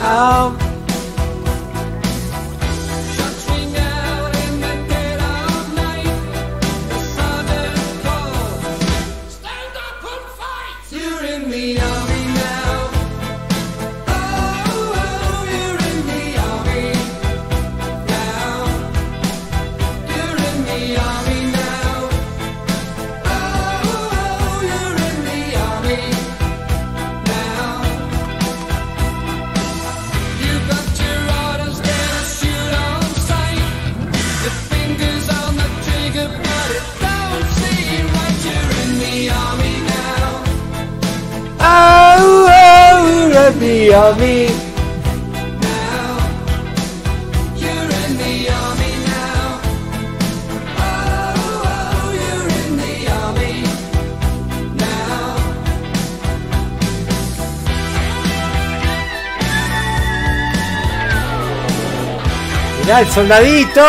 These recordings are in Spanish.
¡Mirá el soldadito!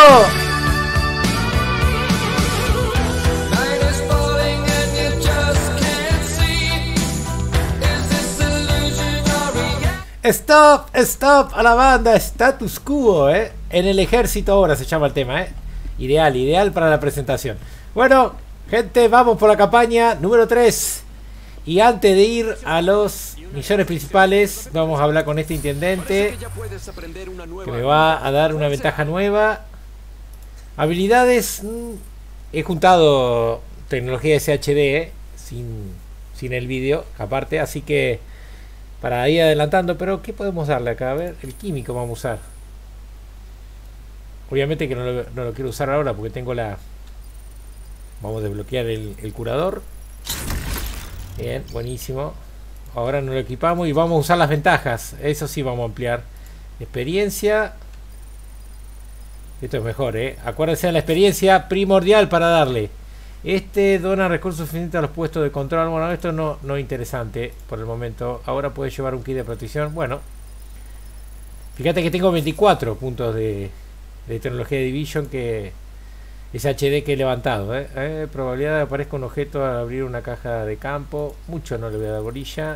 Stop, stop a la banda, status quo, en el ejército ahora se llama el tema, ideal, ideal para la presentación. Bueno, gente, vamos por la campaña número 3. Y antes de ir a los misiones principales, vamos a hablar con este intendente que me va a dar una ventaja nueva. Habilidades, he juntado tecnología SHD, sin el vídeo aparte, así que para ir adelantando. Pero ¿qué podemos darle acá? A ver, el químico vamos a usar. Obviamente que no lo quiero usar ahora porque tengo la... Vamos a desbloquear el curador. Bien, buenísimo. Ahora nos lo equipamos y vamos a usar las ventajas. Eso sí, vamos a ampliar. Experiencia. Esto es mejor, Acuérdense de la experiencia primordial para darle. Este dona recursos suficientes a los puestos de control. Bueno, esto no es interesante por el momento. Ahora puede llevar un kit de protección. Bueno, fíjate que tengo 24 puntos de tecnología de Division, que es HD que he levantado. Probabilidad de que aparezca un objeto al abrir una caja de campo. Mucho no le voy a dar bolilla.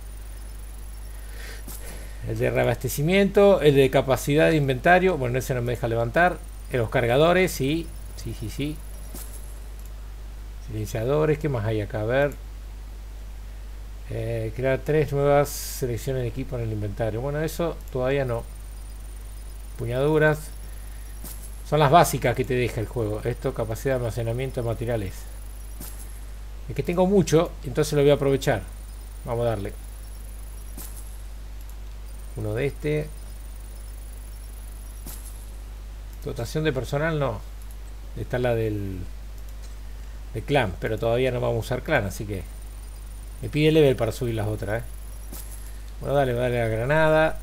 El de reabastecimiento. El de capacidad de inventario. Bueno, ese no me deja levantar. Los cargadores, sí. Silenciadores, ¿qué más hay acá? A ver. Crear 3 nuevas selecciones de equipo en el inventario. Bueno, eso todavía no. Puñaduras. Son las básicas que te deja el juego. Esto, capacidad de almacenamiento de materiales. Es que tengo mucho, entonces lo voy a aprovechar. Vamos a darle. Uno de este. Dotación de personal, no. Está la del clan, pero todavía no vamos a usar clan, así que me pide level para subir las otras. Bueno, dale la granada.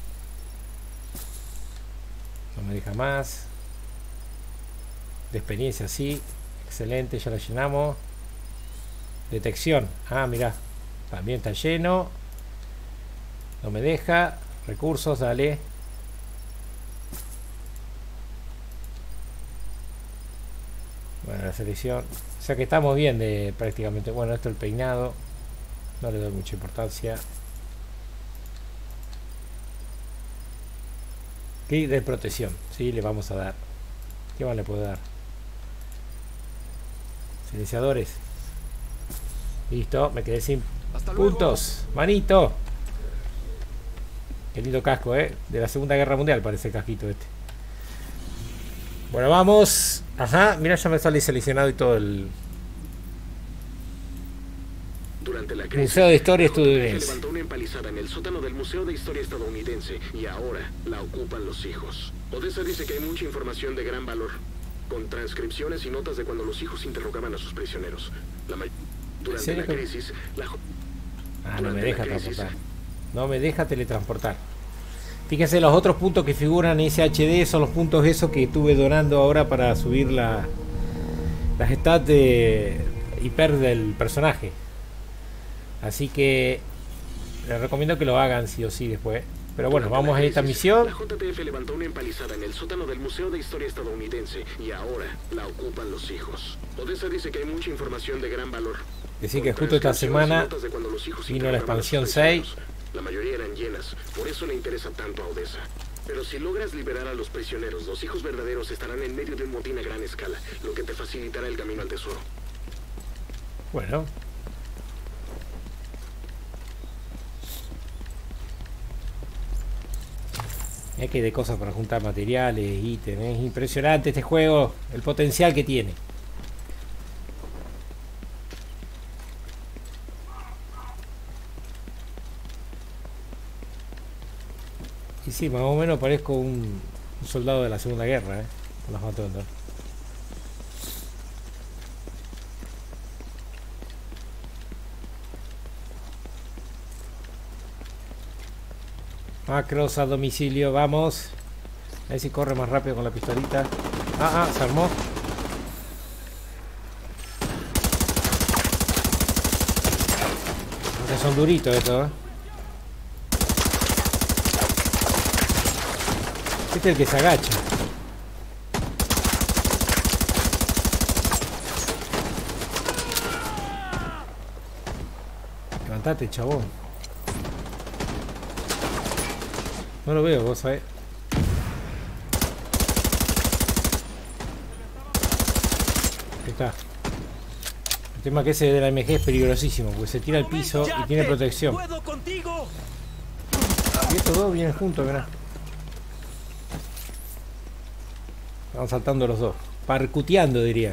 No me deja más. De experiencia, sí. Excelente, ya la llenamos. Detección. Ah, mirá. También está lleno. No me deja. Recursos, dale. Bueno, la selección. O sea que estamos bien de prácticamente. Bueno, esto el peinado. No le doy mucha importancia. Kit de protección. Sí, le vamos a dar. ¿Qué más le puedo dar? Silenciadores. Listo, me quedé sin puntos. Manito. Qué lindo casco, de la Segunda Guerra Mundial parece el casquito este. Bueno, vamos. Ajá, mira, ya me sale seleccionado y todo el Durante la crisis, Museo de Historia Estadounidense. Levantó una empalizada en el sótano del Museo de Historia Estadounidense y ahora la ocupan los hijos. Odessa dice que hay mucha información de gran valor, con transcripciones y notas de cuando los hijos interrogaban a sus prisioneros. Durante la crisis, no me deja transportar. No me deja teletransportar. Fíjense, los otros puntos que figuran en SHD son los puntos esos que estuve donando ahora para subir las stats de hiper del personaje. Así que les recomiendo que lo hagan sí o sí después. Pero bueno, vamos a esta misión. La JTF levantó una empalizada en el sótano del Museo de Historia Estadounidense y ahora la ocupan los hijos. Odessa dice que hay mucha información de gran valor. Decir que justo esta semana vino la expansión 6. La mayoría eran llenas, por eso le interesa tanto a Odessa. Pero si logras liberar a los prisioneros, los hijos verdaderos estarán en medio de un motín a gran escala, lo que te facilitará el camino al tesoro. Bueno. Mira que hay de cosas para juntar materiales, ítems. Es impresionante este juego, el potencial que tiene. Y sí, más o menos parezco un soldado de la Segunda Guerra, con las matotas. Macros a domicilio, vamos. A ver si corre más rápido con la pistolita. Se armó. Porque son duritos estos, ¿eh? Este es el que se agacha. Levantate, chabón. No lo veo, vos sabés. Ahí está. El tema que ese de la MG es peligrosísimo, porque se tira al piso y tiene protección. Y estos dos vienen juntos, mirá. Están saltando los dos. Parcuteando, dirían.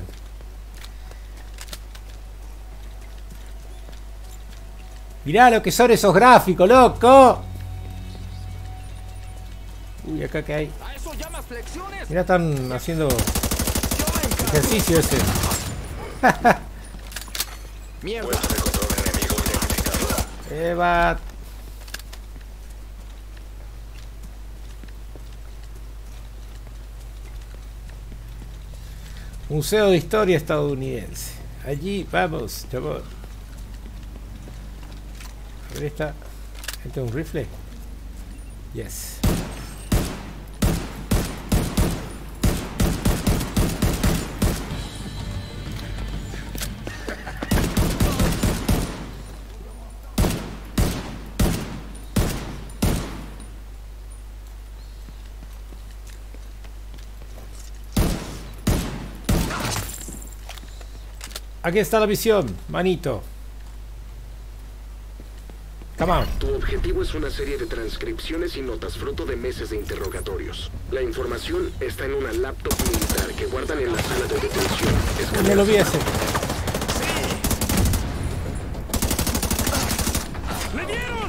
Mirá lo que son esos gráficos, loco. Uy, acá que hay. Mirá, están haciendo ejercicio ese. Mierda. Eva. Museo de Historia Estadounidense. Allí vamos, chavos. A ver esta. ¿Este es un rifle? Yes. Aquí está la misión, manito. Come on. Tu objetivo es una serie de transcripciones y notas fruto de meses de interrogatorios. La información está en una laptop militar que guardan en la sala de detención. Me lo viese. ¡Le dieron!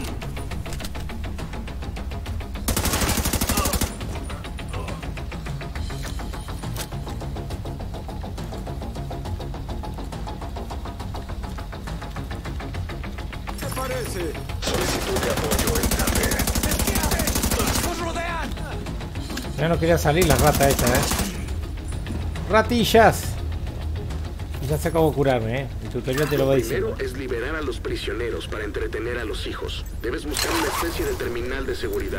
¿Qué parece? Solicitud de apoyo en carrera. ¡Nos rodean! Ya no quería salir la rata esta, Ratillas. Y ya sé cómo curarme, El tutorial te lo va a decir. Primero es liberar a los prisioneros para entretener a los hijos. Debes buscar una especie de terminal de seguridad.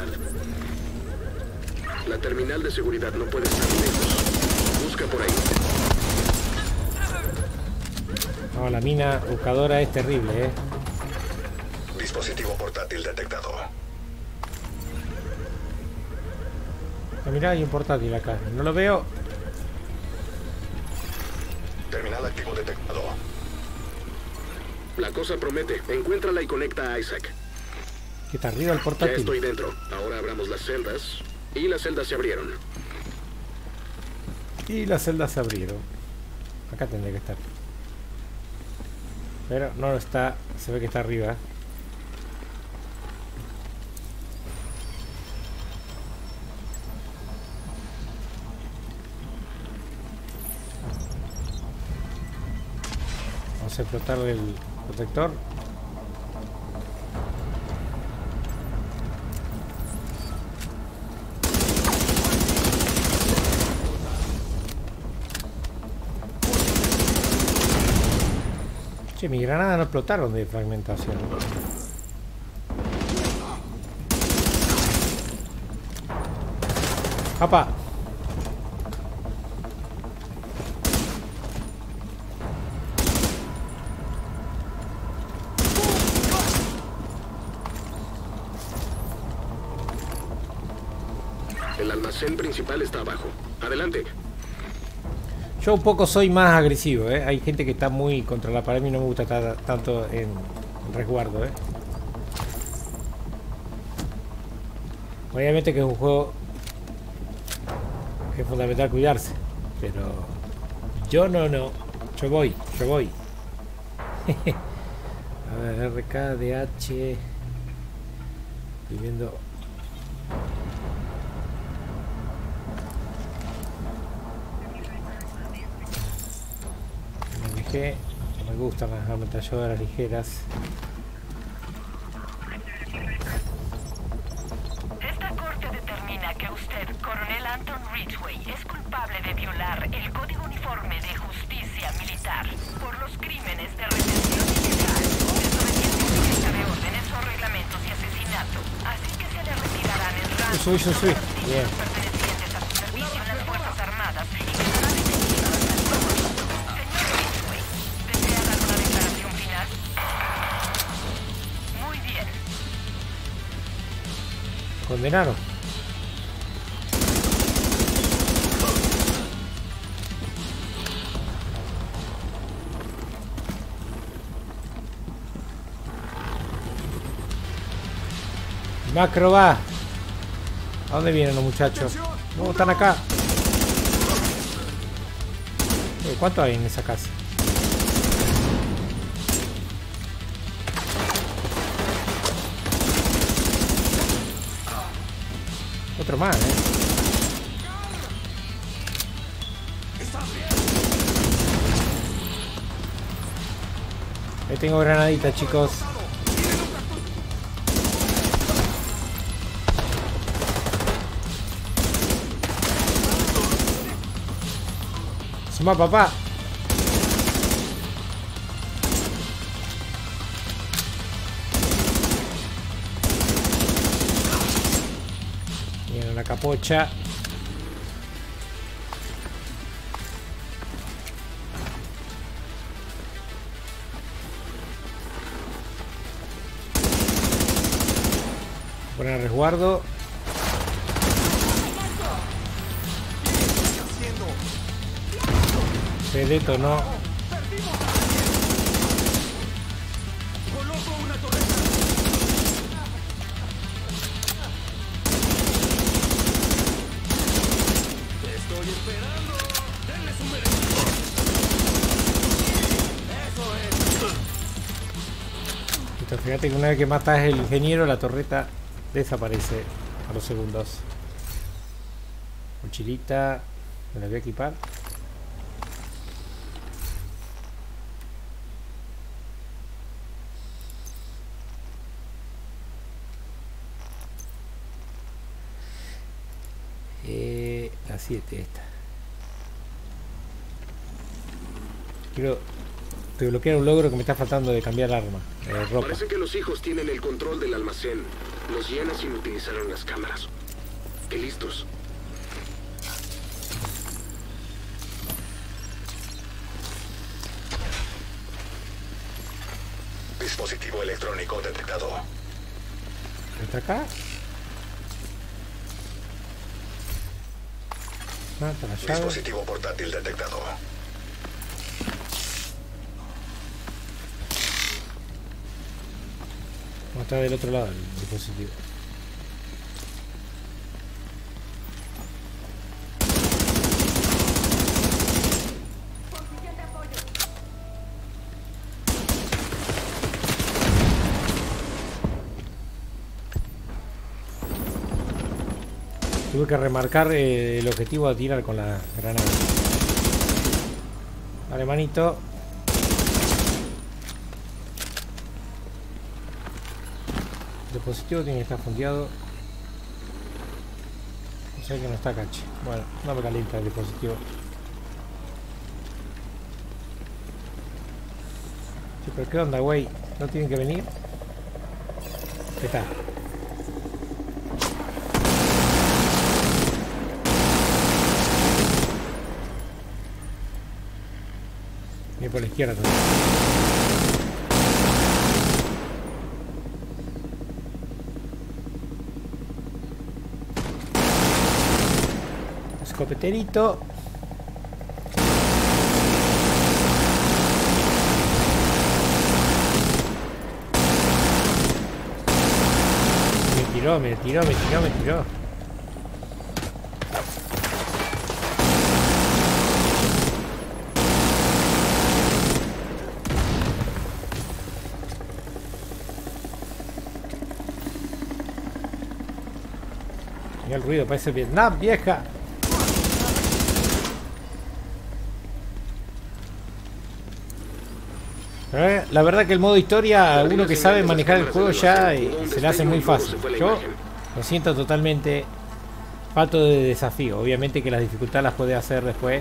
La terminal de seguridad no puede estar lejos. Busca por ahí. No, la mina buscadora es terrible, Dispositivo portátil detectado. Mirá, hay un portátil acá. No lo veo. Terminal activo detectado. La cosa promete. Encuéntrala y conecta a Isaac. Que está arriba el Ya portátil. estoy dentro. Ahora abramos las celdas. Y las celdas se abrieron. Y las celdas se abrieron. Acá tendría que estar. Pero no lo está. Se ve que está arriba. Vamos a explotar el protector. Che, mi granada no explotaron de fragmentación. ¡Apa! El almacén principal está abajo. Adelante. Yo un poco soy más agresivo, ¿eh? Hay gente que está muy contra la pared. A mí no me gusta estar tanto en resguardo, ¿eh? Obviamente que es un juego que es fundamental cuidarse, pero yo no. Yo voy. A ver, RKDH. Estoy viendo. MG. Me gustan las ametralladoras ligeras. Esta corte determina que usted, coronel Anton Ridgway, es culpable de violar el Código Uniforme de Justicia Militar por los crímenes de retención ilegal, desobediencia directa de órdenes o reglamentos y asesinato. Así que se le retirarán el rango Soy. Bien. pertenecientes a su servicio en las Fuerzas Armadas y quedará detenido hasta el nuevo aviso. Señor Ridgway, ¿desea dar una declaración final? Muy bien. Condenaron. Macro va. ¿A dónde vienen los muchachos? No, están acá. ¿Cuánto hay en esa casa? Otro más, Ahí tengo granaditas, chicos. Suma, papá. Viene una capocha. Poner a resguardo. Se detonó. Coloco una torreta. Te estoy esperando. Denle su merecido. Eso es. Listo, fíjate que una vez que matas el ingeniero, la torreta desaparece a los segundos. Mochilita. Me la voy a equipar. La 7 esta. Quiero desbloquear un logro que me está faltando de cambiar arma. Ropa. Parece que los hijos tienen el control del almacén. Los llenan sin utilizar las cámaras. ¡Qué listos! Dispositivo electrónico detectado. ¿Está acá? Ah, está la llave. Dispositivo portátil detectado. No, está del otro lado el dispositivo. Tuve que remarcar el objetivo a tirar con la granada. Vale, manito. El dispositivo tiene que estar fundeado. O sea que no está cache. Bueno, no me calienta el dispositivo. Sí, pero ¿qué onda, güey? ¿No tienen que venir? ¿Qué está? Viene por la izquierda también. escopeterito. Me tiró. Mira el ruido, parece Vietnam, vieja. La verdad que el modo historia, a uno que sabe manejar el juego ya se le hace muy fácil. Yo lo siento totalmente falto de desafío. Obviamente que las dificultades las puede hacer después.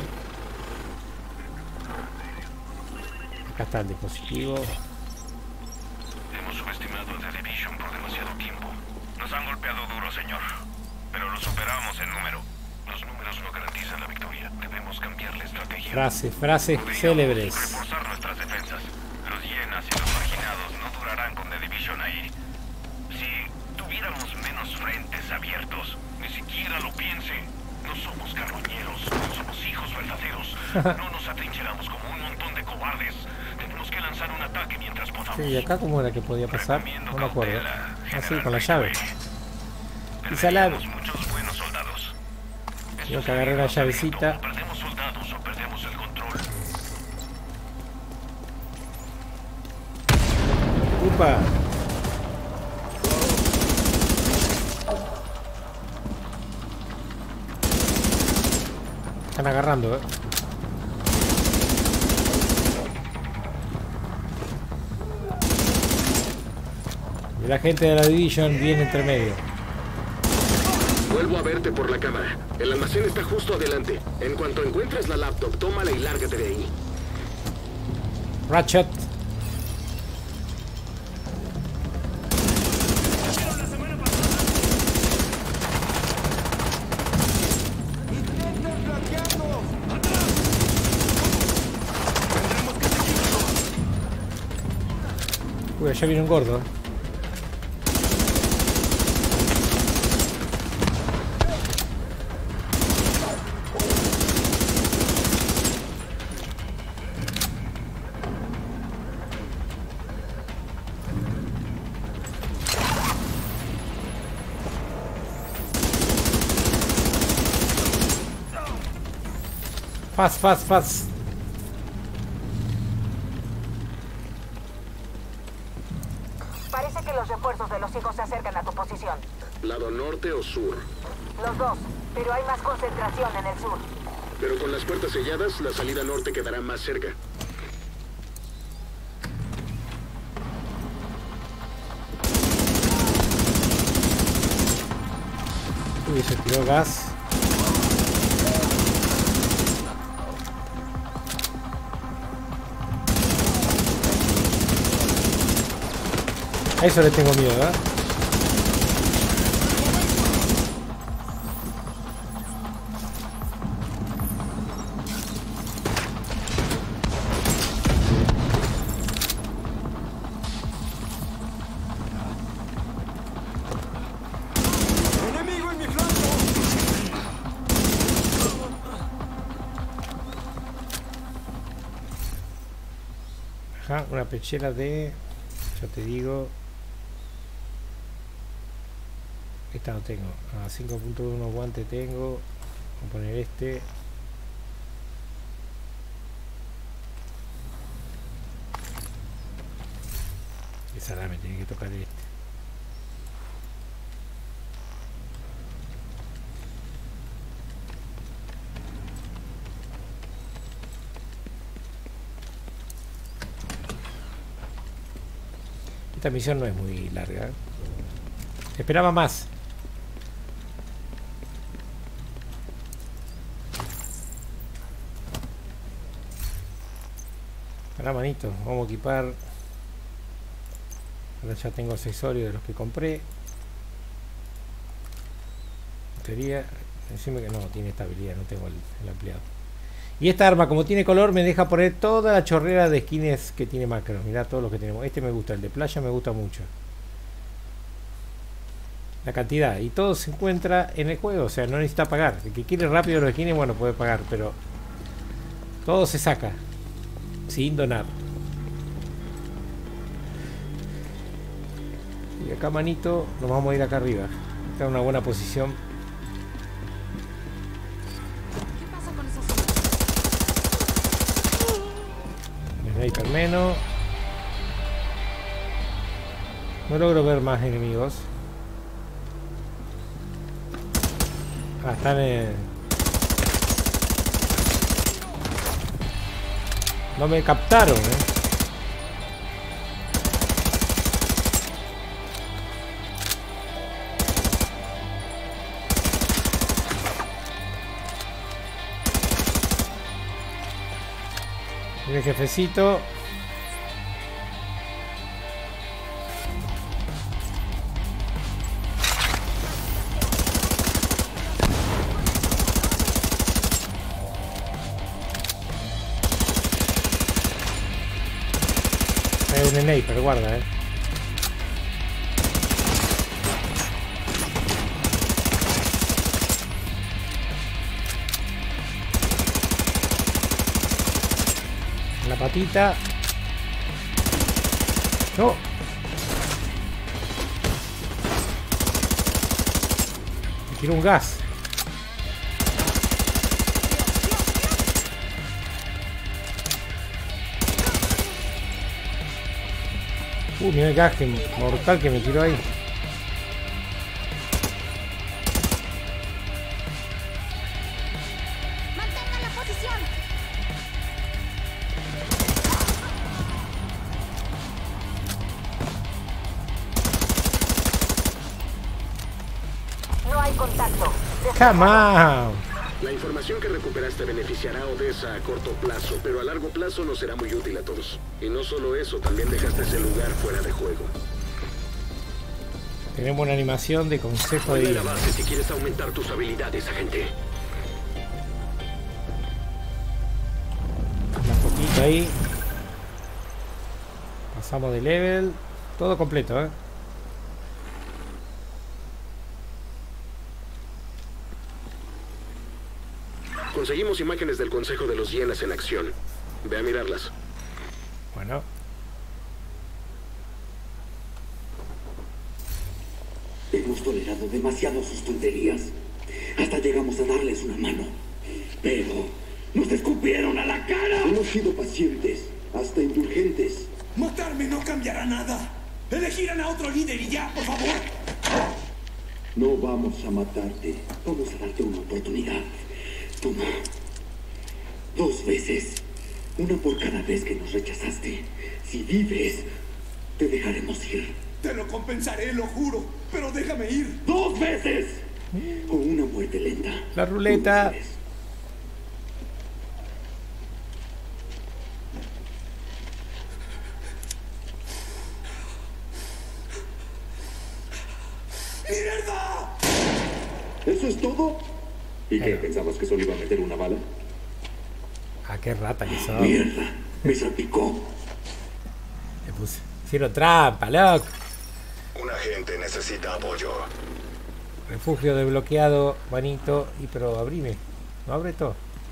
Acá está el dispositivo. Hemos subestimado a The Division por demasiado tiempo. Nos han golpeado duro, señor. Pero lo superamos en número. Los números no garantizan la victoria. Debemos cambiar la estrategia. Frases célebres. Reforzar nuestras defensas. Los hienas y los marginados no durarán con The Division ahí. Si tuviéramos menos frentes abiertos, ni siquiera lo piense. No somos carroñeros, no somos hijos verdaderos. No nos atrincheramos como un montón de cobardes. Tenemos que lanzar un ataque mientras podamos. Sí, ¿y acá cómo era que podía pasar? No me acuerdo. Así, con la llave. Quizá la... Muchos buenos soldados. Yo que agarré la llavecita. Perdemos soldados o perdemos el control. ¡Upa! Están agarrando, Y la gente de la Division viene entre medio. Vuelvo a verte por la cámara. El almacén está justo adelante. En cuanto encuentres la laptop, tómala y lárgate de ahí. Ratchet. Uy, allá viene un gordo. Fast. Parece que los refuerzos de los hijos se acercan a tu posición. ¿Lado norte o sur? Los dos, pero hay más concentración en el sur. Pero con las puertas selladas, la salida norte quedará más cerca. Uy, se tiró gas. A eso le tengo miedo, ¿verdad? ¡Enemigo en mi flanco! Ajá, una pechera de... Ya te digo... Esta no tengo. A 5.1 guante tengo. Voy a poner este. Esa la me tiene que tocar este. Esta misión no es muy larga. Esperaba más. Para manito, vamos a equipar. Ahora ya tengo accesorios de los que compré. Batería. Decime que no tiene estabilidad, no tengo el ampliado. Y esta arma, como tiene color, me deja poner toda la chorrera de skins que tiene macros. Mirá todos los que tenemos. Este me gusta, el de playa me gusta mucho. la cantidad. Y todo se encuentra en el juego. O sea, no necesita pagar. El que quiere rápido los skins, bueno, puede pagar. Pero todo se saca sin donar. Y acá, manito, nos vamos a ir acá arriba. Está en una buena posición. ¿Qué pasa con esos Sniper menos. No logro ver más enemigos. Ah, están en... No me captaron, El jefecito. Hay un sniper, guarda, La patita. No. Me tiró un gas. Mira el gas mortal que me tiró ahí. ¡Mantengan la posición! No hay contacto. Come on. La información que recuperaste beneficiará a Odessa a corto plazo, pero a largo plazo nos será muy útil a todos. Y no solo eso, también dejaste ese lugar fuera de juego. Tenemos una animación de consejo de Vuelve a guía. la base si quieres aumentar tus habilidades, agente. Una poquito ahí. Pasamos de level. Todo completo, Conseguimos imágenes del Consejo de los Hienas en acción. Ve a mirarlas. Bueno. Hemos tolerado demasiado sus tonterías. Hasta llegamos a darles una mano. Pero nos escupieron a la cara. Hemos sido pacientes, hasta indulgentes. Matarme no cambiará nada. Elegirán a otro líder y ya, por favor. No vamos a matarte. Vamos a darte una oportunidad. Toma. 2 veces. Una por cada vez que nos rechazaste. Si vives, te dejaremos ir. Te lo compensaré, lo juro. Pero déjame ir. 2 veces. O una muerte lenta. La ruleta. ¡Mierda! ¿Eso es todo? ¿Y qué? ¿Pensabas que solo iba a meter una bala? Ah, qué rata que sos. Mierda, me salpicó. Le puse. Hicieron trampa, loco. Un agente necesita apoyo. Refugio desbloqueado, manito. Y pero abrime. No abre todo.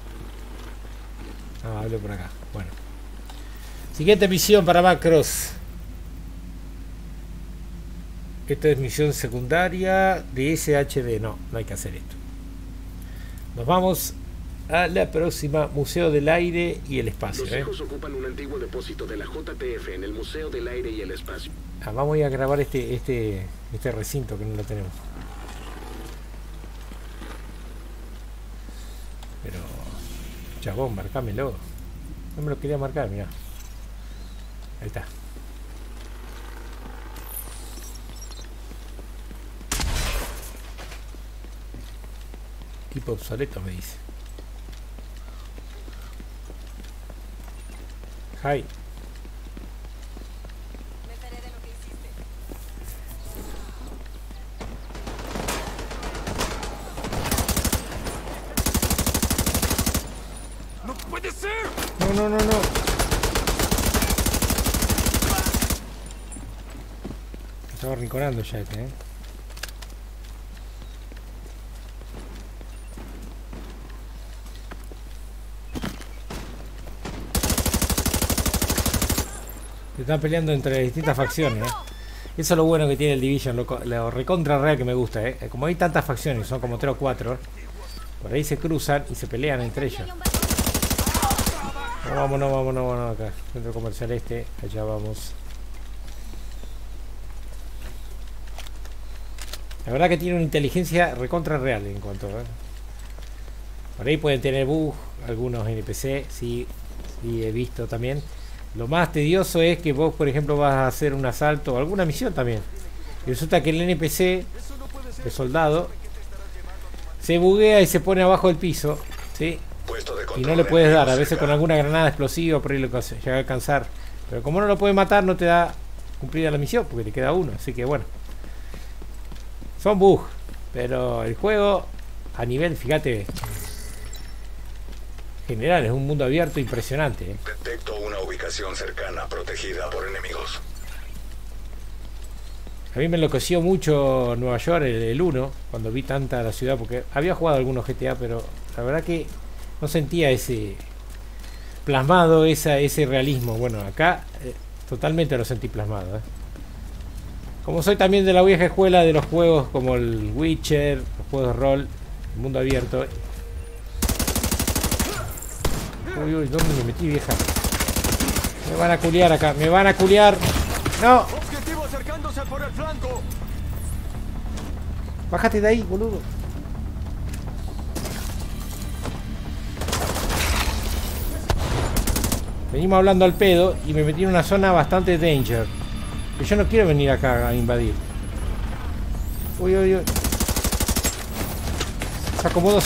No, abre por acá. Bueno. Siguiente misión para Macros. Esta es misión secundaria de SHD. No, no hay que hacer esto. Nos vamos a la próxima. Museo del Aire y el Espacio. Los hijos ocupan un antiguo depósito de la JTF en el Museo del Aire y el Espacio. Ah, vamos a ir a grabar este recinto que no lo tenemos. Pero, chabón, marcámelo. No me lo quería marcar, mirá. Ahí está. Equipo obsoleto, me dice. Hi. Me enteré de lo que hiciste. ¡No puede ser! No, no, no, no. Estaba rinconando ya este, están peleando entre distintas facciones, Eso es lo bueno que tiene el Division, lo recontra real que me gusta, Como hay tantas facciones, son como 3 o 4, por ahí se cruzan y se pelean entre ellas. Vámonos acá. Centro comercial allá vamos. La verdad que tiene una inteligencia recontra real en cuanto por ahí pueden tener bugs, algunos NPC, sí, he visto también. Lo más tedioso es que vos, por ejemplo, vas a hacer un asalto o alguna misión también. Y resulta que el NPC, el soldado, se buguea y se pone abajo del piso, ¿sí? Y no le puedes dar, a veces con alguna granada explosiva por ahí lo llega a alcanzar. Pero como no lo puedes matar, no te da cumplida la misión, porque te queda uno. Así que bueno, son bugs. Pero el juego, a nivel, fíjate, general, es un mundo abierto impresionante, Detecto una ubicación cercana protegida por enemigos. A mí me enloqueció mucho Nueva York, el 1, cuando vi tanta la ciudad, porque había jugado algunos GTA, pero la verdad que no sentía ese plasmado, ese realismo. Bueno, acá totalmente lo sentí plasmado, Como soy también de la vieja escuela de los juegos como el Witcher, los juegos de rol, el mundo abierto. Uy, ¿dónde me metí, vieja? Me van a culiar acá, me van a culiar. ¡No! Objetivo acercándose por el flanco. Bájate de ahí, boludo. Venimos hablando al pedo y me metí en una zona bastante danger. Que yo no quiero venir acá a invadir. Uy. Se acomodó.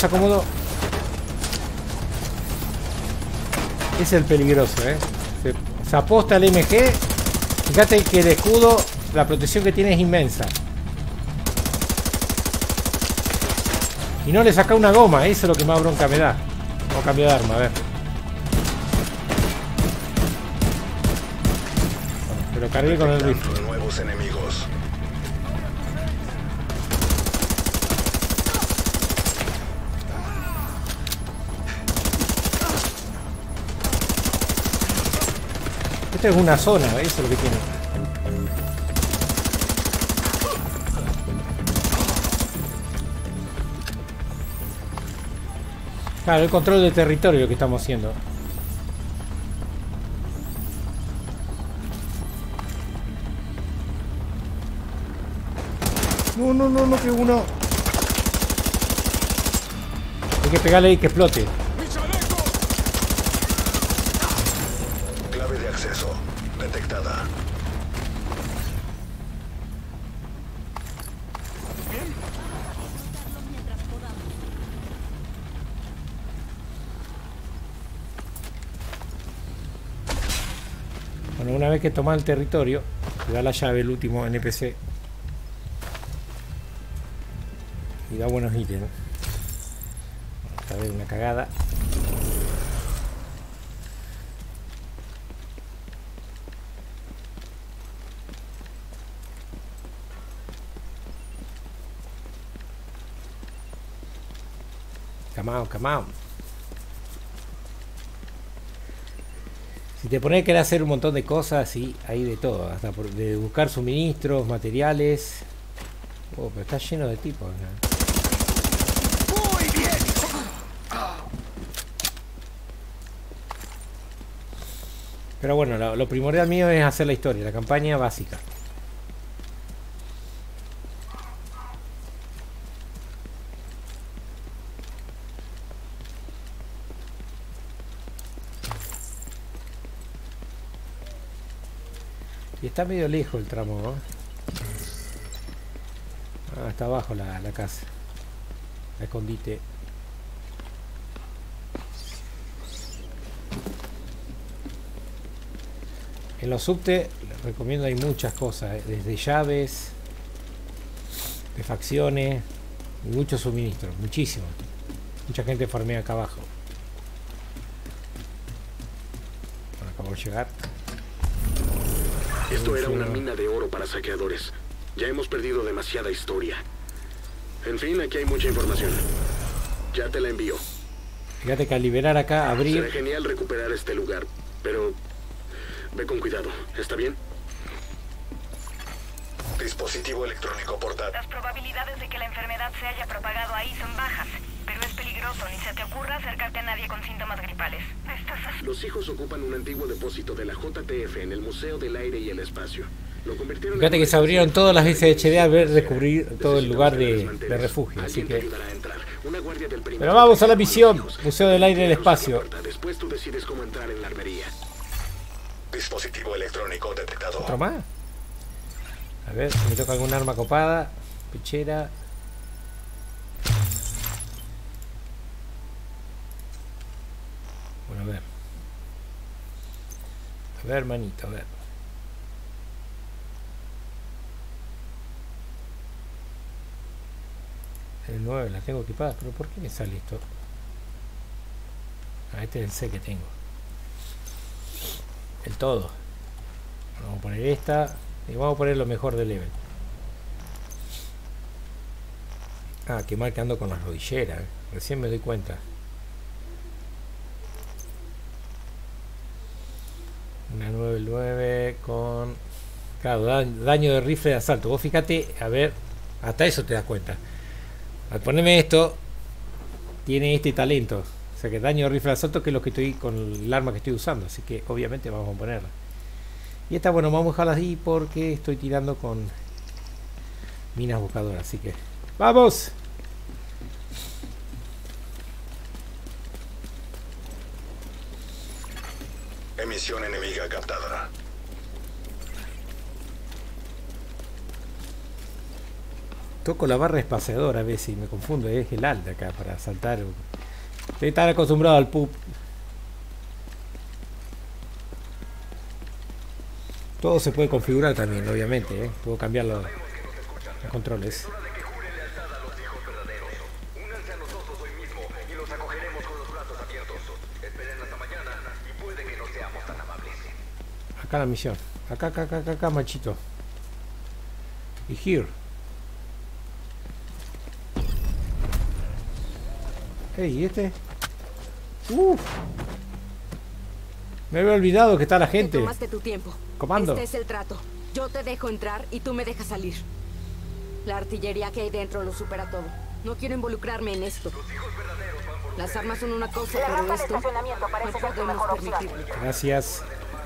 Es el peligroso, Se aposta el MG. Fíjate que el escudo, la protección que tiene es inmensa. Y no le saca una goma, eso es lo que más bronca me da. Vamos a cambiar de arma, a ver. Bueno, pero cargué con el rifle. Nuevos enemigos. Esta es una zona, eso es lo que tiene. Claro, el control del territorio que estamos haciendo. No, que uno. Hay que pegarle y que explote. Clave de acceso detectada. Bueno, una vez que toma el territorio, te da la llave, el último NPC. Y da buenos ítems, Esta vez una cagada. Come on. Si te pones a querer hacer un montón de cosas, sí, hay de todo, hasta de buscar suministros, materiales. Oh, pero está lleno de tipos, Muy bien. Pero bueno, lo primordial mío es hacer la historia, la campaña básica. Y está medio lejos el tramo, ¿no? Ah, está abajo la casa. La escondite. En los subte les recomiendo, hay muchas cosas, desde llaves, de facciones, y muchos suministros, muchísimo. Mucha gente farmea acá abajo. Bueno, acabamos de llegar. Esto era una mina de oro para saqueadores. Ya hemos perdido demasiada historia. En fin, aquí hay mucha información. Ya te la envío. Fíjate que al liberar acá, abrir... Será genial recuperar este lugar, pero Ve con cuidado, ¿está bien? Dispositivo electrónico portátil. Las probabilidades de que la enfermedad se haya propagado ahí son bajas, pero es peligroso. Ni se te ocurra acercarte a nadie con síntomas gripales. Los hijos ocupan un antiguo depósito de la JTF en el Museo del Aire y el Espacio. Lo convirtieron Fíjate que se abrieron todas las SHD a ver descubrir todo el lugar de refugio, así que... Pero vamos a la misión, Museo del Aire y el Espacio. Después tú decides cómo entrar en la armería. Dispositivo electrónico detectado. ¿Otro más? A ver, si me toca algún arma copada. Pechera. Bueno, a ver. A ver, manito, a ver. El 9 la tengo equipada, pero ¿por qué me sale esto? Ah, este es el C que tengo. El todo. Vamos a poner esta. Y vamos a poner lo mejor de level. Ah, que mal que ando con las rodilleras. Recién me doy cuenta. Una 9 con... Claro, daño de rifle de asalto. Vos fíjate, a ver, hasta eso te das cuenta. Al ponerme esto, tiene este talento. O sea que daño de rifle de asalto, que es lo que estoy con el arma que estoy usando. Así que obviamente vamos a ponerla. Y esta, bueno, vamos a dejarla ahí porque estoy tirando con minas buscadoras. Así que, ¡vamos! Emisión enemiga captada. Toco la barra espaciadora a veces y me confundo. Es el alt acá para saltar. Estoy tan acostumbrado al PUP. Todo se puede configurar también, obviamente, ¿eh? Puedo cambiar los controles. Acá la misión. Acá, machito. Y here. Hey, ¿y este? Uff. Me había olvidado que está la gente. Te tomaste tu tiempo. Comando. Este es el trato. Yo te dejo entrar y tú me dejas salir. La artillería que hay dentro lo supera todo. No quiero involucrarme en esto. Las armas son una cosa, pero esto no podemos permitirlo. Gracias.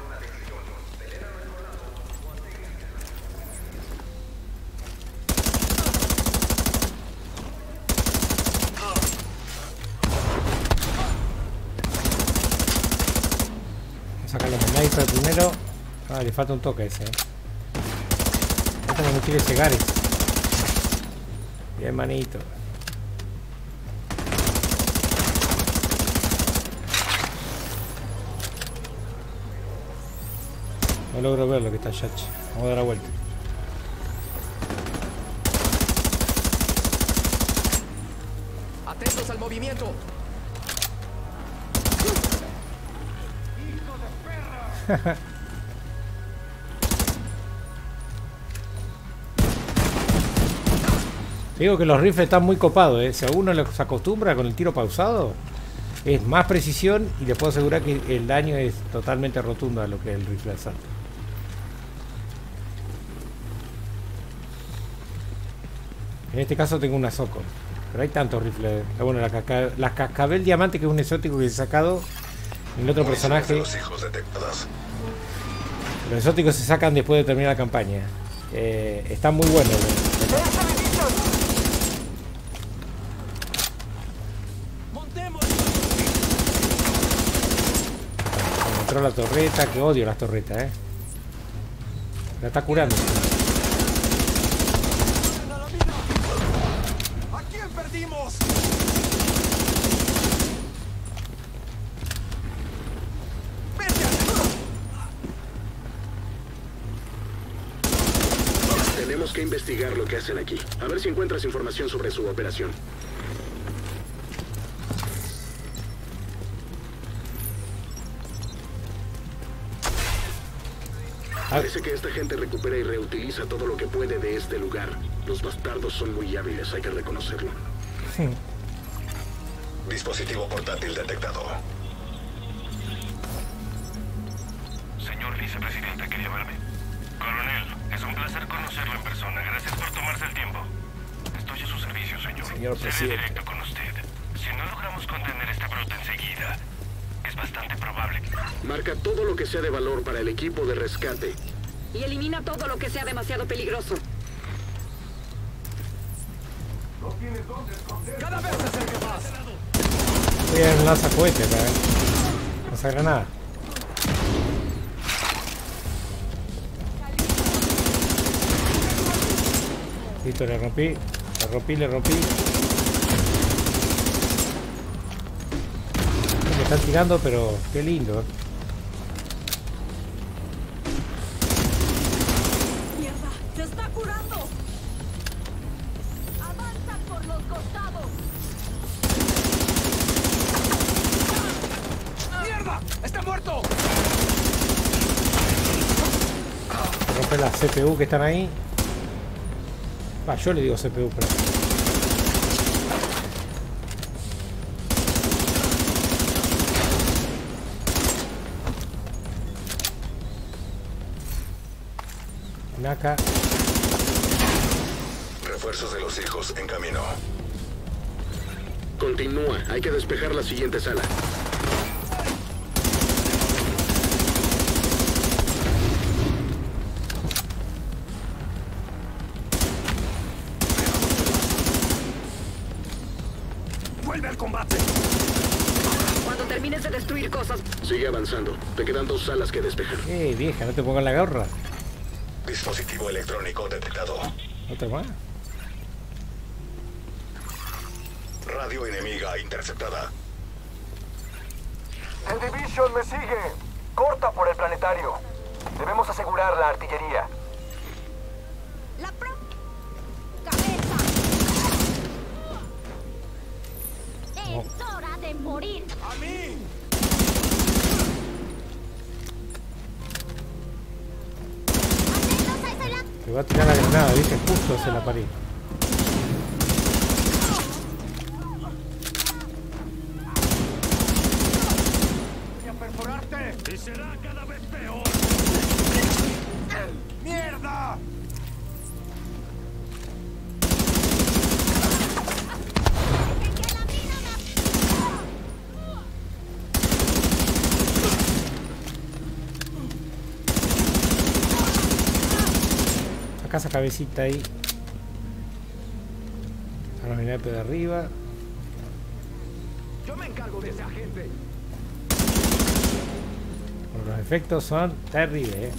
Sacar los sniper primero. Ah, le falta un toque a ese. Este no me quiere cegar. Bien, manito. No logro ver lo que está Yach. Vamos a dar la vuelta. Atentos al movimiento. Digo que los rifles están muy copados, ¿eh? Si a uno se acostumbra con el tiro pausado, es más precisión y les puedo asegurar que el daño es totalmente rotundo a lo que es el rifle de asalto. En este caso tengo una Socon, pero hay tantos rifles. Bueno, la Cascabel Diamante, que es un exótico que he sacado en otro personaje. Los hijos detectados. Los exóticos se sacan después de terminar la campaña. Están muy buenos. Encontró la torreta, que odio las torretas, La está curando. ¿A quién perdimos? Tenemos que investigar lo que hacen aquí. A ver si encuentras información sobre su operación. Parece que esta gente recupera y reutiliza todo lo que puede de este lugar. Los bastardos son muy hábiles, hay que reconocerlo. Dispositivo portátil detectado. Señor vicepresidente quería verme. Coronel, es un placer conocerlo en persona. Gracias por tomarse el tiempo. Estoy a su servicio, señor. Señor Seré presidente. directo con usted. Si no logramos contener este brote enseguida, es bastante probable que... Marca todo lo que sea de valor para el equipo de rescate. Y elimina todo lo que sea demasiado peligroso. Cada vez se acerca más. Voy a un lanzacohete, lanzagranada. Listo, le rompí. Me están tirando, pero qué lindo, ¿eh? ¡Mierda! ¡Se está curando! ¡Avanza por los costados! ¡Mierda! ¡Está muerto! Rompe las CPU que están ahí. Va, yo le digo CPU, pero... Acá. Refuerzos de los hijos en camino. Continúa, hay que despejar la siguiente sala. ¡Vuelve al combate! Cuando termines de destruir cosas... Sigue avanzando. Te quedan 2 salas que despejar. Vieja, no te pongas la gorra. Dispositivo electrónico detectado. Otra más. Radio enemiga interceptada. El Division me sigue. Corta por el planetario. Debemos asegurar la artillería. ¡La pro... ¡Cabeza! ¡Es hora de morir! ¡A mí! Te va a tirar la granada, viste, justo hacia la pared. ¡Voy a perforarte! ¡Y será cada vez peor! ¡Mierda! Acá esa cabecita ahí. A los de arriba. Yo me encargo de ese agente. Bueno, los efectos son terribles, ¿eh?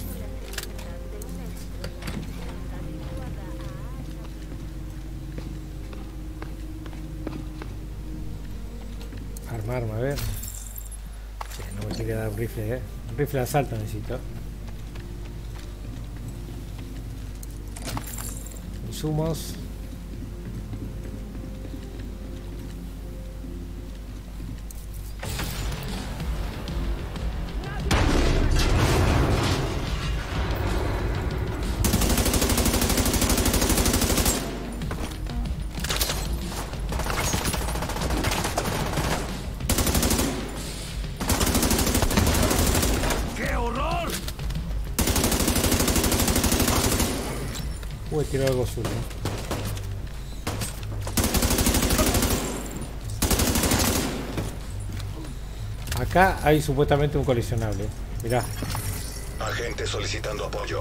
Arma, a ver. No me quería dar un rifle, ¿eh? Un rifle de asalto necesito. Insumos. Quiero algo azul, ¿eh? Acá hay supuestamente un colisionable. Mirá. Agente solicitando apoyo.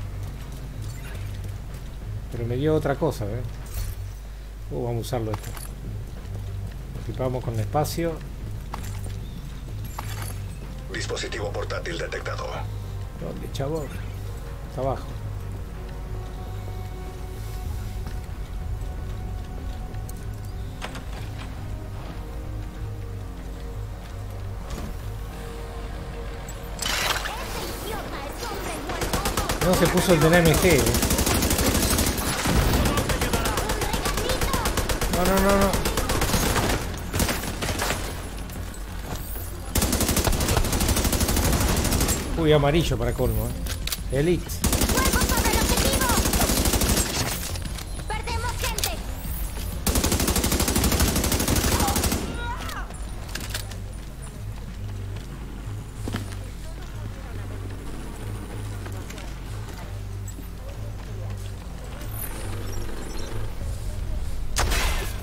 Pero me dio otra cosa, ¿eh? Vamos a usarlo esto. Equipamos con el espacio. Dispositivo portátil detectado. ¿Dónde, chavo? Está abajo. No se puso el de la MG, ¿eh? No. Uy, amarillo para colmo, ¿eh? Elite. ¡Fuego sobre el objetivo! ¡Perdemos gente!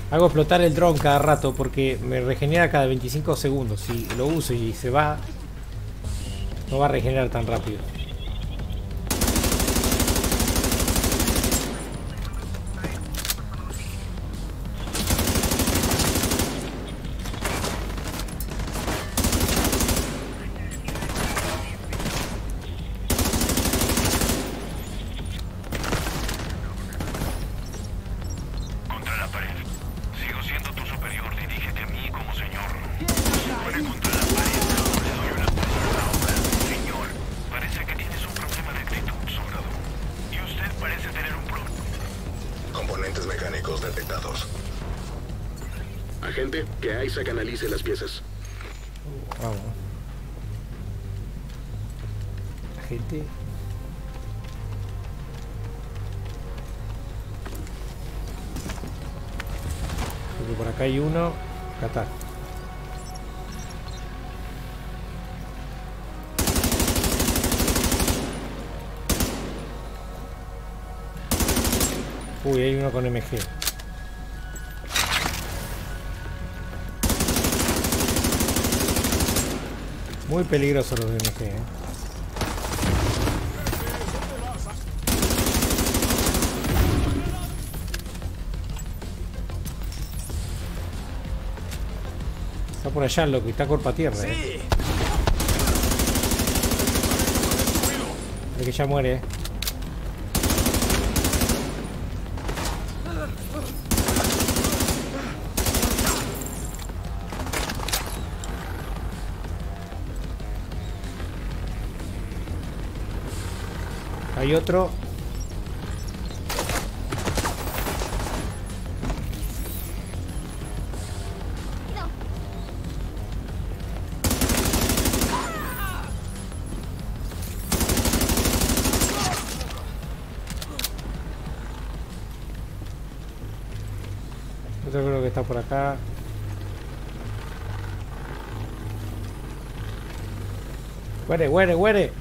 Hago explotar el dron cada rato porque me regenera cada 25 segundos. Si lo uso y se va, no va a regenerar tan rápido. Agente, que Isaac analice las piezas. Vamos. Agente. Porque por acá hay uno. Acá está. Uy, hay uno con MG. Muy peligrosos los MG, ¿eh? Está por allá, loco, y está cuerpo a tierra, ¿eh? De que ya muere, ¿eh? Hay otro. Otro creo que está por acá. ¡Huere!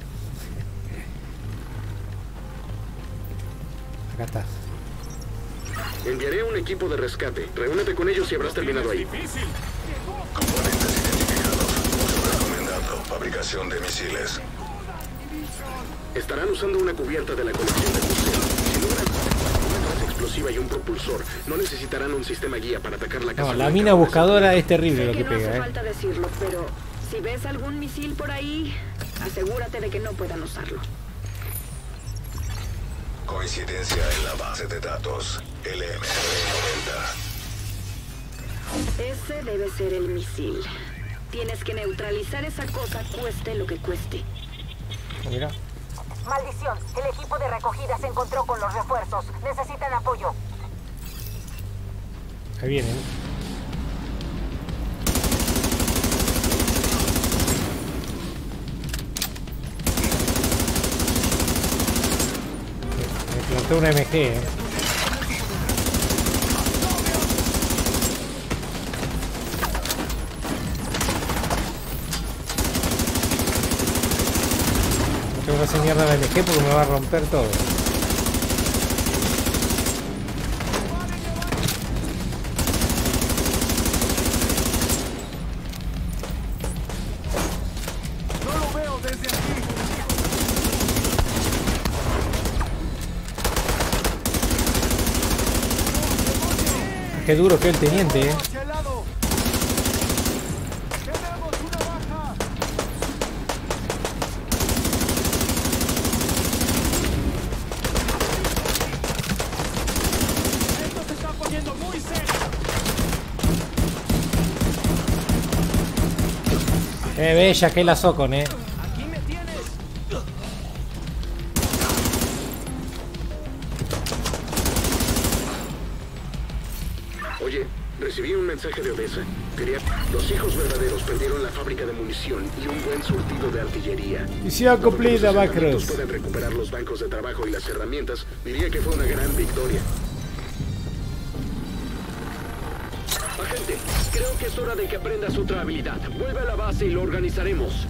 Acá está. Enviaré un equipo de rescate. Reúnete con ellos y habrás terminado ahí. Componentes identificados. Uso recomendado. Fabricación de misiles. Estarán usando una cubierta de la colección del museo. Si logran una clase explosiva y un propulsor, no necesitarán un sistema guía para atacar la casa. No, la mina buscadora es terrible lo que no pega, hace falta decirlo, pero si ves algún misil por ahí, asegúrate de que no puedan usarlo. Coincidencia en la base de datos. LM-90. Ese debe ser el misil. Tienes que neutralizar esa cosa, cueste lo que cueste. Mira. Maldición, el equipo de recogida se encontró con los refuerzos. Necesitan apoyo. Ahí vienen. Me planté una MG, ¿eh? No tengo que hacer mierda la MG porque me va a romper todo. Qué duro que el teniente, ¿eh? Esto se está poniendo muy serio. Bella que la Socon, ¿eh? Aquí me tienes. Oye, recibí un mensaje de Odessa. Los hijos verdaderos perdieron la fábrica de munición y un buen surtido de artillería. Misión cumplida, Macros. Pueden recuperar los bancos de trabajo y las herramientas. Diría que fue una gran victoria. Agente, creo que es hora de que aprendas otra habilidad. Vuelve a la base y lo organizaremos.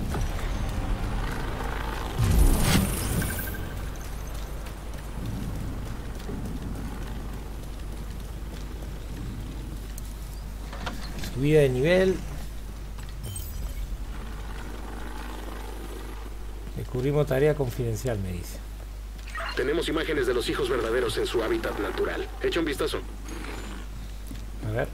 Subida de nivel. Descubrimos tarea confidencial, me dice. Tenemos imágenes de los hijos verdaderos en su hábitat natural. Echa un vistazo. A ver.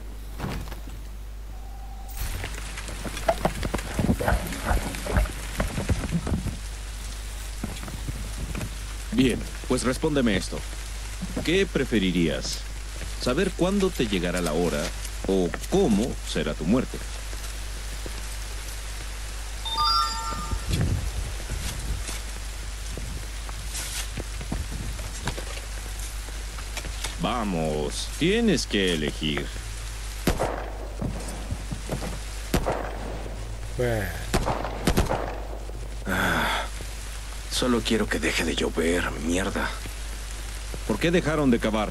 Bien, pues respóndeme esto. ¿Qué preferirías? ¿Saber cuándo te llegará la hora o cómo será tu muerte? Vamos, tienes que elegir. Bueno. Solo quiero que deje de llover, mierda. ¿Por qué dejaron de cavar?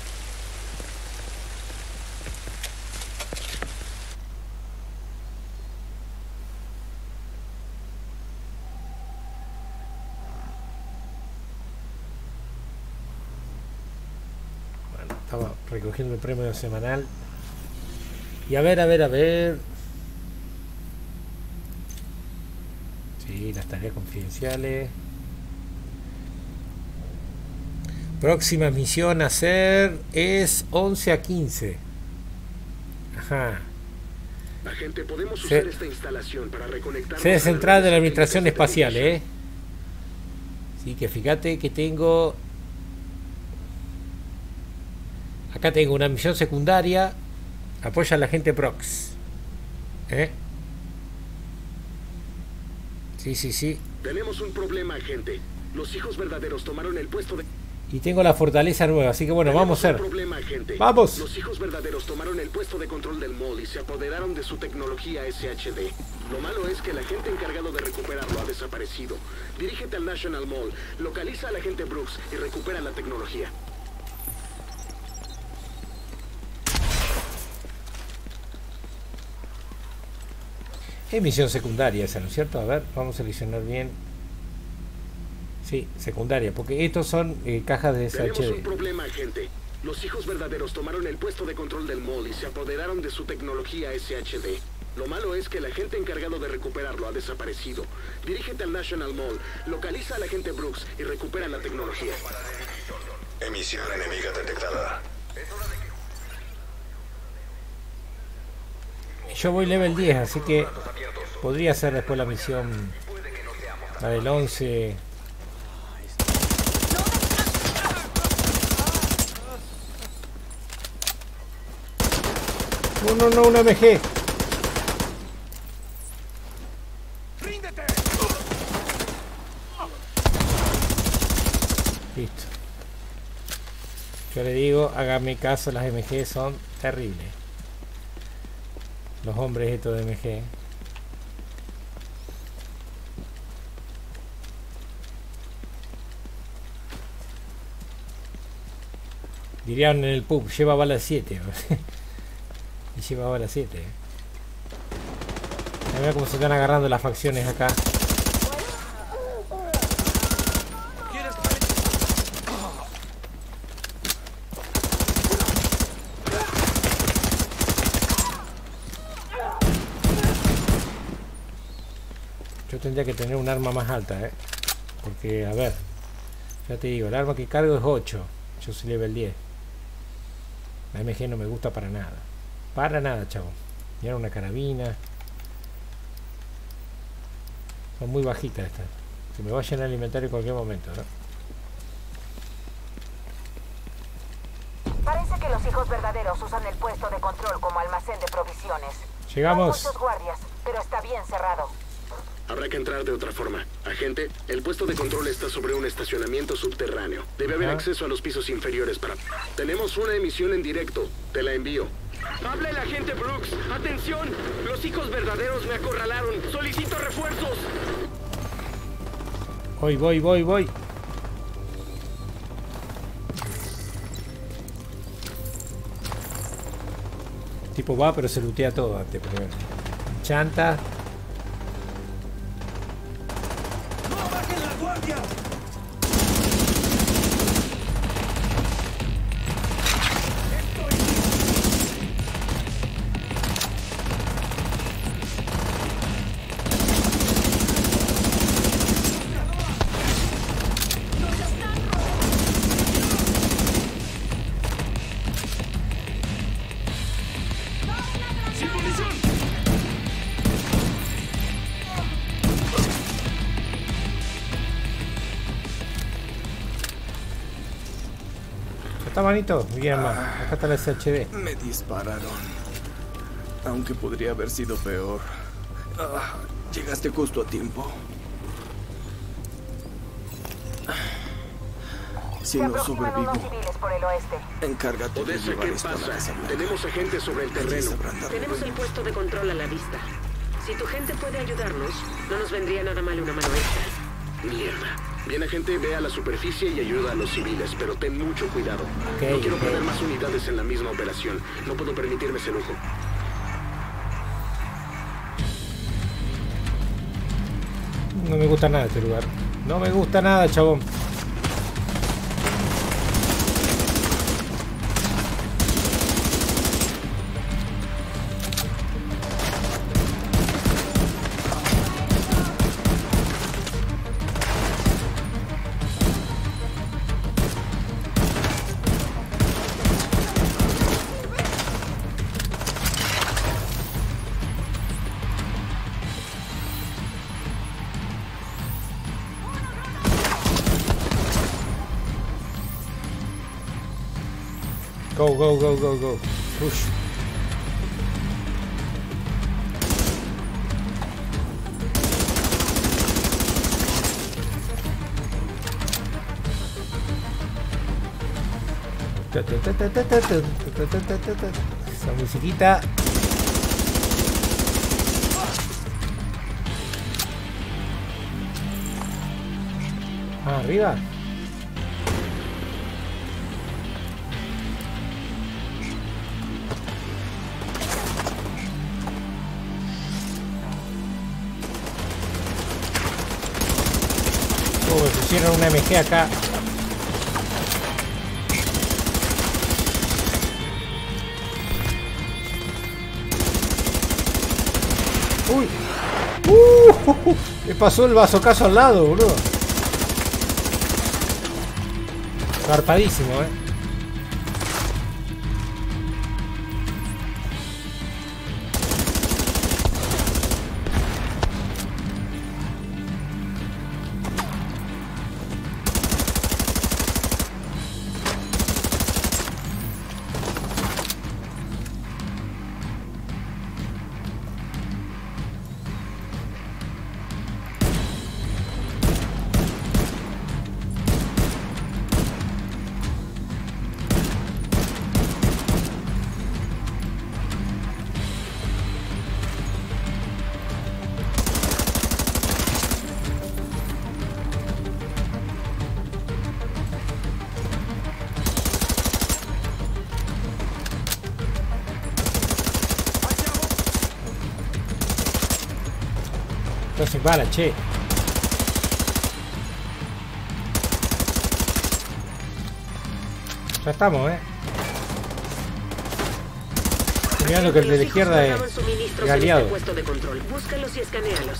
Bueno, estaba recogiendo el premio semanal. Y a ver. Sí, las tareas confidenciales. Próxima misión a hacer es 11 a 15. Ajá. Agente, podemos usar esta instalación para reconectar. Sede central de la Administración Espacial, Así que fíjate que tengo. Acá tengo una misión secundaria. Apoya a la gente Prox. Sí. Tenemos un problema, agente. Los hijos verdaderos tomaron el puesto de... Y tengo la fortaleza nueva, así que bueno, vamos a hacer. Problema, agente. ¡Vamos! Los hijos verdaderos tomaron el puesto de control del mall y se apoderaron de su tecnología SHD. Lo malo es que el agente encargado de recuperarlo ha desaparecido. Dirígete al National Mall, localiza al agente Brooks y recupera la tecnología. Es misión secundaria esa, ¿no es cierto? A ver, vamos a seleccionar bien. Sí, secundaria, porque estos son cajas de SHD. Tenemos un problema, agente. Los hijos verdaderos tomaron el puesto de control del mall y se apoderaron de su tecnología SHD. Lo malo es que el agente encargado de recuperarlo ha desaparecido. Dirígete al National Mall, localiza al agente Brooks y recupera la tecnología. Emisión enemiga detectada. Yo voy level 10, así que podría hacer después la misión, la del 11. No, una MG. Listo. Yo le digo, hágame caso, las MG son terribles. Los hombres estos de MG. Dirían en el pub, lleva bala 7. Y lleva bala 7. Mira cómo se están agarrando las facciones acá. Yo tendría que tener un arma más alta, porque, a ver, ya te digo, el arma que cargo es 8. Yo soy level 10. La MG no me gusta para nada. Para nada, chavo. Mira una carabina. Son muy bajitas estas. Se me va a llenar el inventario en cualquier momento, ¿no? Parece que los hijos verdaderos usan el puesto de control como almacén de provisiones. Llegamos. Hay muchos guardias, pero está bien cerrado. Habrá que entrar de otra forma. Agente, el puesto de control está sobre un estacionamiento subterráneo. Debe haber acceso a los pisos inferiores para... Tenemos una emisión en directo. Te la envío. ¡Habla el agente Brooks! ¡Atención! Los hijos verdaderos me acorralaron. ¡Solicito refuerzos! Voy. El tipo va, pero se lootea todo antes primero. Chanta. ¡No bajen la guardia! ¿Está manito? Bien, más. Acá está la SHD. Me dispararon. Aunque podría haber sido peor. Llegaste justo a tiempo. Si no sobrevivo, por el oeste. encárgate de Odessa, llevar ¿qué esto a la pasa? Casa Blanca. Tenemos agentes sobre el terreno. Tenemos el puesto de control a la vista. Si tu gente puede ayudarnos, no nos vendría nada mal una mano extra. Mierda. Bien, agente, ve a la superficie y ayuda a los civiles, pero ten mucho cuidado. No quiero perder más unidades en la misma operación. No puedo permitirme ese lujo. No me gusta nada este lugar. No me gusta nada, chabón. Go, go, go, go, go. Push. Esa musiquita. Arriba. Me pusieron una MG acá. Uy. Me pasó el vasocazo al lado, boludo. Zarpadísimo, Sin bala, che. Ya estamos, Mirando que el de la izquierda es aliado. Búscalos y escanéalos.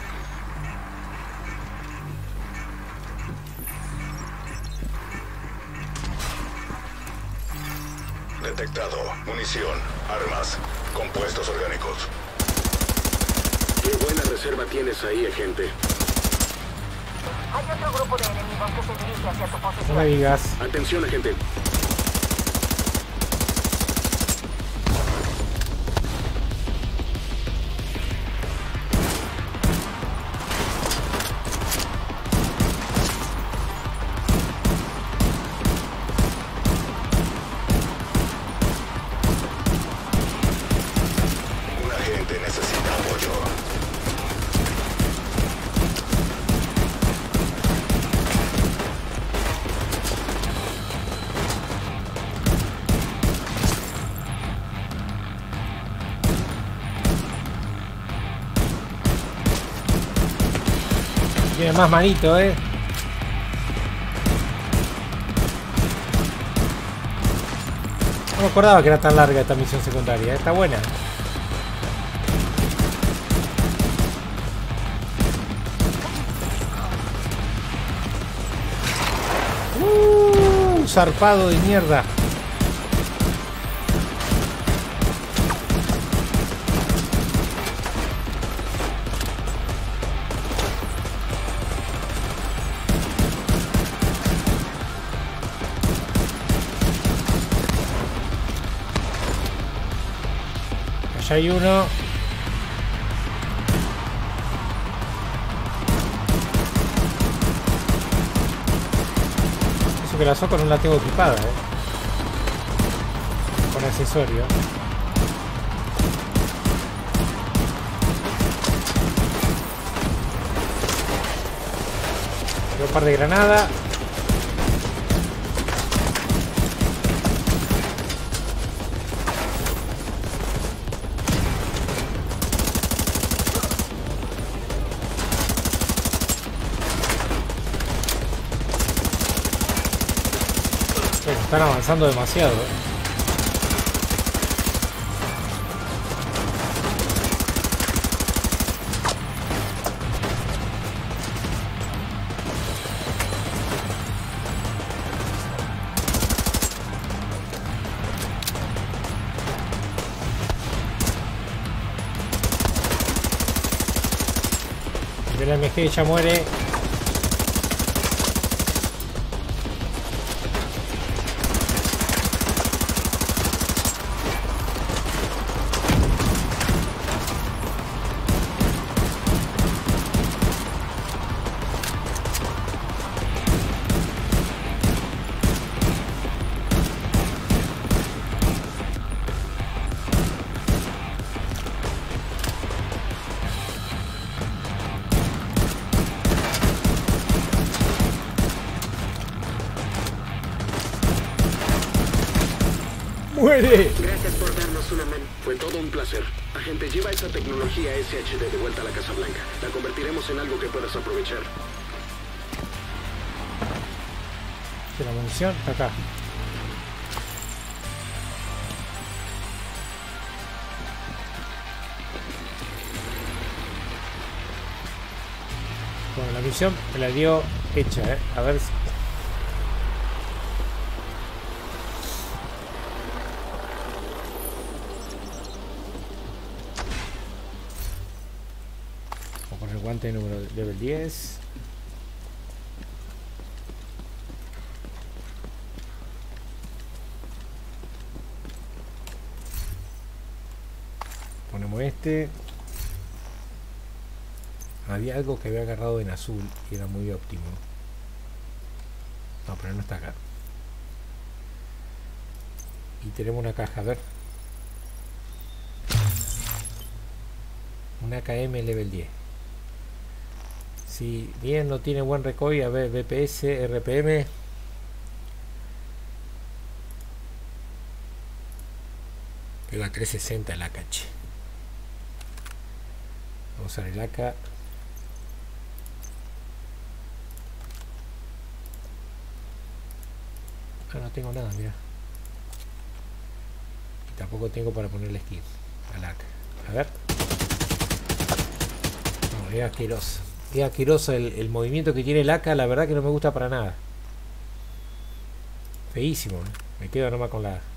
Detectado. Munición, armas, compuestos orgánicos. Qué buena reserva tienes ahí, agente. Hay otro grupo de enemigos que se dirige hacia tu posición. No me digas. Atención, agente. Un agente necesita apoyo. Tiene más manito, No me acordaba que era tan larga esta misión secundaria. Está buena. Zarpado de mierda. Allá hay uno. Eso que la soco no la tengo equipada, con accesorio. Un par de granadas. Están avanzando demasiado. El MG ya muere. ¡Muere! Gracias por darnos una mano. Fue todo un placer. Agente, lleva esa tecnología SHD de vuelta a la Casa Blanca. La convertiremos en algo que puedas aprovechar. La munición está acá. Bueno, la misión me la dio hecha, A ver si... Guante número level 10. Ponemos este. Había algo que había agarrado en azul y era muy óptimo. No, pero no está acá. Y tenemos una caja, a ver. Una AKM level 10. Si bien no tiene buen recoil, a ver, BPS, RPM. Pero a 360 el AK. Vamos a usar el AK. Ah, no tengo nada, mira. Y tampoco tengo para ponerle skin al AK. A ver. No, es asqueroso. Es asqueroso el movimiento que tiene el AK, la verdad que no me gusta para nada. Feísimo, Me quedo nomás con la